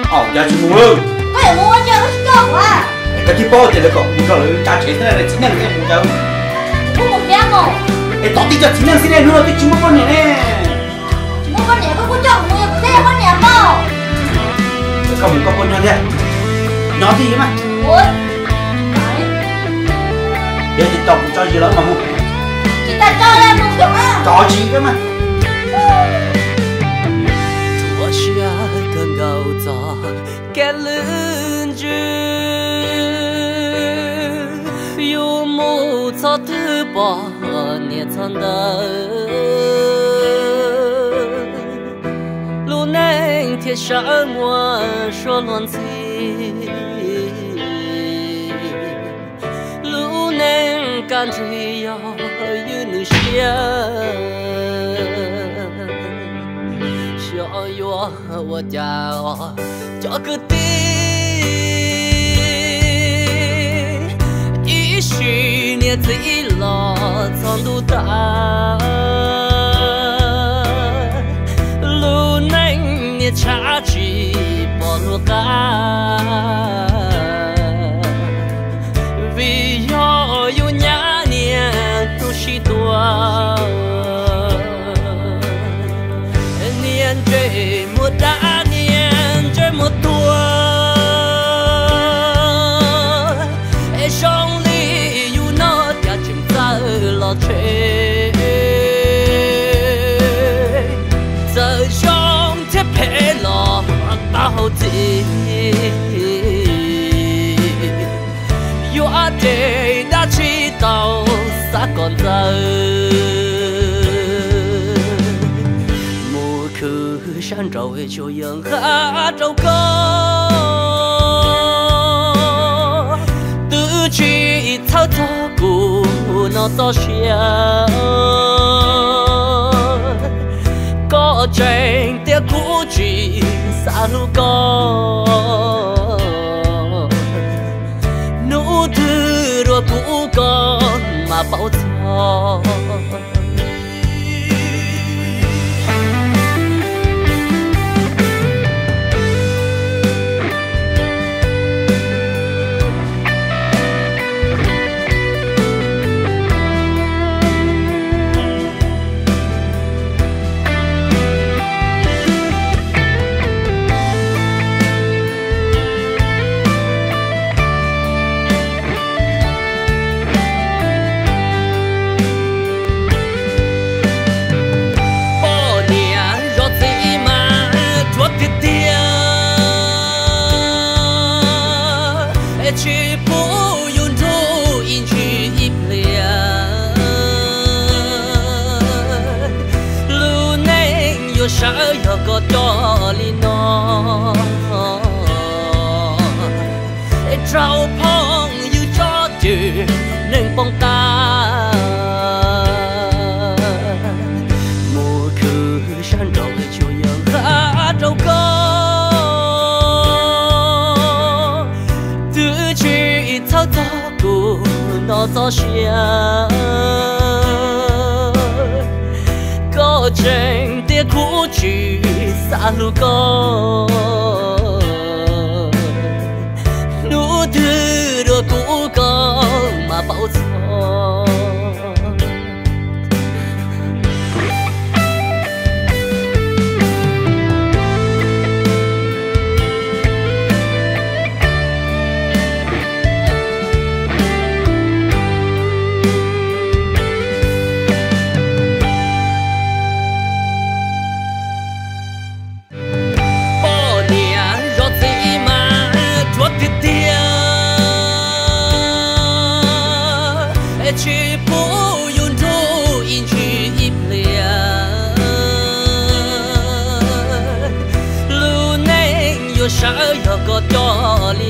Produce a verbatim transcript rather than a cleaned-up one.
ồ giờ chỉ mua luôn có thể mua cho nó chọn à cái kia bao giờ nó còn đi còn là trả tiền thế này là chính là cái mua đâu mua một bé mồ ê tao đi cho chính là cái này nữa thì chỉ mua con này nè chỉ mua con này có có chọn mua có thể con này mồ không có con nhỏ thế nhỏ gì mà ủa giờ thì tao cũng cho gì đó mà mua chị ta cho ra mua chọn à cho gì cơ mà 我是啊更高早给人知有木草土把年长的路能贴上我说乱子路能感觉要有你想小月我家哦，这个地，一十年最老长度大，路能你差距不如干，为要有年年都许多。trời một đã niên trời một tua e trong ly yêu nó đã chìm ra lo chơi giờ trong thế phê lo bao gì yêu ở đây đã chỉ tao xa còn giờ山周围就迎下周高，tự chỉ thao thao cụ nó to xia, có tranh tiếc cũ chỉ xa lu có, nụ thư đua cũ có mà bao giờ. chỉ bố yun thu in chỉ ít lìa lu nên yo sợ yo có cho li nó trao phong như cho chữ nên bông ta mùa cứ san đầu chiều nhớ khá trâu có thao thao cụ nó to xia có tranh tiếc cũ chỉ xa lu có nụ thư đồ cũ có mà bao giờ chỉ bố yun thu in chỉ ít lìa lu nên yo sợ yo có cho li